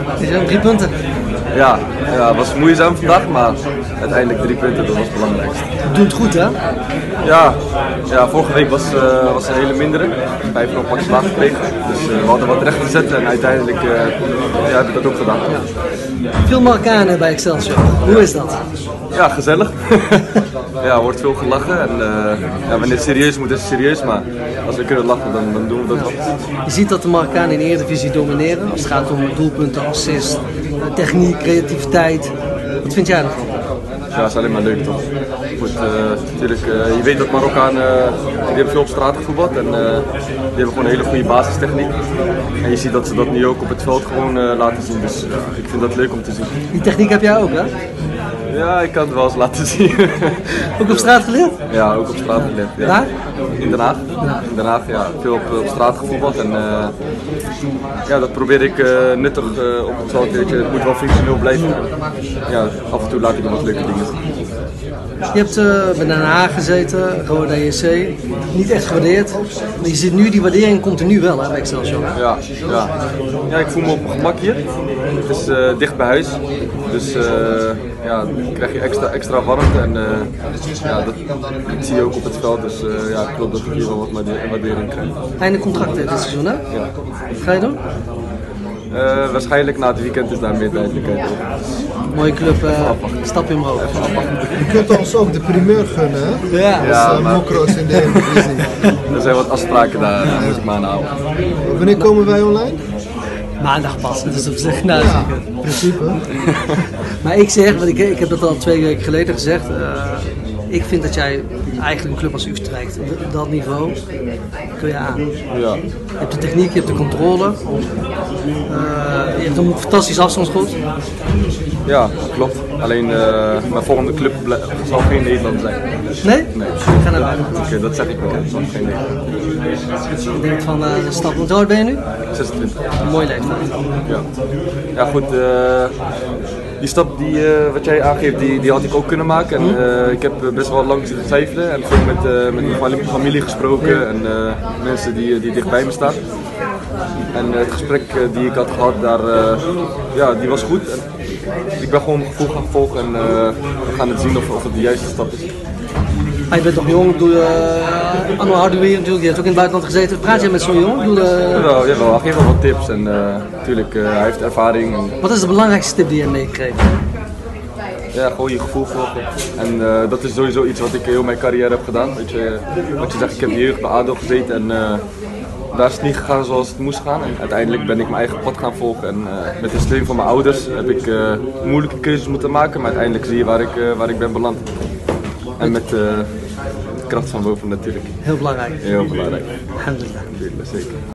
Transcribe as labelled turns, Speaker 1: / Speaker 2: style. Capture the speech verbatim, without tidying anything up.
Speaker 1: Het zijn drie punten.
Speaker 2: Ja, ja, het was moeizaam vandaag, maar uiteindelijk drie punten, dat was het belangrijkste.
Speaker 1: Doe het goed, hè?
Speaker 2: Ja, ja vorige week was, uh, was een hele mindere. Wij hebben nog een pak slaag gekregen, dus uh, we hadden wat recht te zetten en uiteindelijk uh, ja, heb ik dat ook gedaan.
Speaker 1: Ja. Veel Marokkanen bij Excelsior. Hoe is dat?
Speaker 2: Ja, gezellig. Ja, er wordt veel gelachen en uh, ja, wanneer het serieus moet is het serieus, maar als we kunnen lachen dan, dan doen we dat wel.
Speaker 1: Je ziet dat de Marokkanen in de Eredivisie domineren als het gaat om doelpunten, assist, techniek, creativiteit. Wat vind jij ervan?
Speaker 2: Ja, dat is alleen maar leuk toch? Goed, uh, natuurlijk, uh, je weet dat Marokkanen uh, die hebben veel op straat gevoetbald en uh, die hebben gewoon een hele goede basistechniek. En je ziet dat ze dat nu ook op het veld gewoon uh, laten zien, dus uh, ik vind dat leuk om te zien.
Speaker 1: Die techniek heb jij ook, hè?
Speaker 2: Ja, ik kan het wel eens laten zien.
Speaker 1: Ook op straat geleerd?
Speaker 2: Ja, ook op straat geleerd. Ja.
Speaker 1: Waar?
Speaker 2: In Den Haag. In Den Haag, ja. Veel op, op straat gevoetbald en uh, ja, dat probeer ik uh, nuttig uh, op het veld. Weet je. Het moet wel functioneel blijven. Ja, af en toe laat ik nog wat leuke dingen zien.
Speaker 1: Je hebt uh, bij Den Haag gezeten, Roda J C, niet echt gewaardeerd. Maar je ziet nu, die waardering komt er nu wel, hè, bij Excelsior.
Speaker 2: Ja, ja. Ja, ik voel me op mijn gemak hier. Het is uh, dicht bij huis, dus uh, ja, dan krijg je extra, extra warmte en uh, ja, dat, dat zie je ook op het veld. Dus uh, ja, ik klopt dat ik hier wel wat waardering krijg.
Speaker 1: Einde contract dit seizoen, hè?
Speaker 2: Ja.
Speaker 1: Wat ga je doen?
Speaker 2: Uh, waarschijnlijk na het weekend is daar meer duidelijkheid.
Speaker 1: Mooie club, uh, stap je omhoog.
Speaker 3: Je kunt ons ook de primeur gunnen, hè?
Speaker 1: Ja,
Speaker 3: ja als uh, maar... Mokro's in de Eredivisie.
Speaker 2: Er zijn wat afspraken daar, daar moet ik me aan houden.
Speaker 3: Wanneer komen wij online?
Speaker 1: Maandag pas, dus op zich nou,
Speaker 3: ja, in principe.
Speaker 1: Maar ik zeg, want ik, ik heb dat al twee weken geleden gezegd. Uh, ik vind dat jij eigenlijk een club als Utrecht, dat niveau, kun je aan.
Speaker 2: Ja.
Speaker 1: Je hebt de techniek, je hebt de controle. Uh, je hebt een fantastisch afstandsschot.
Speaker 2: Ja, klopt. Alleen uh, mijn volgende club zal geen Nederland zijn.
Speaker 1: Nee?
Speaker 2: Nee.
Speaker 1: Ga naar buiten.
Speaker 2: Oké, okay, dat zeg ik wel. Het zal geen Nederland.
Speaker 1: Je denkt van uh, de stap. Hoe oud ben je nu?
Speaker 2: zesentwintig.
Speaker 1: Een mooie leeftijd.
Speaker 2: Ja. Ja goed, uh, die stap die, uh, wat jij aangeeft, die, die had ik ook kunnen maken. En, uh, ik heb best wel lang zitten twijfelen en veel met, uh, met mijn familie gesproken en uh, mensen die, die dichtbij me staan. En uh, het gesprek uh, die ik had gehad daar, uh, ja, die was goed. En ik ben gewoon mijn gevoel gaan volgen en uh, we gaan het zien of, of het de juiste stap is.
Speaker 1: Ah, je bent nog jong, doe uh, Anwar Hardouir natuurlijk, je hebt ook in het buitenland gezeten. Praat je met zo'n jongen? Doe, uh...
Speaker 2: Jawel, jawel, hij geeft wel wat tips en uh, natuurlijk, uh, hij heeft ervaring. En...
Speaker 1: Wat is de belangrijkste tip die je hebt meegekregen?
Speaker 2: Ja, gewoon je gevoel volgen. En uh, dat is sowieso iets wat ik heel mijn carrière heb gedaan. Weet je, wat je zegt, ik heb in de jeugd bij A D O gezeten en uh, daar is het niet gegaan zoals het moest gaan. En uiteindelijk ben ik mijn eigen pad gaan volgen en uh, met de steun van mijn ouders heb ik uh, moeilijke keuzes moeten maken, maar uiteindelijk zie je waar ik, uh, waar ik ben beland. En met uh, de kracht van boven natuurlijk.
Speaker 1: Heel belangrijk.
Speaker 2: Heel belangrijk.
Speaker 1: Alhamdulillah.
Speaker 2: Zeker.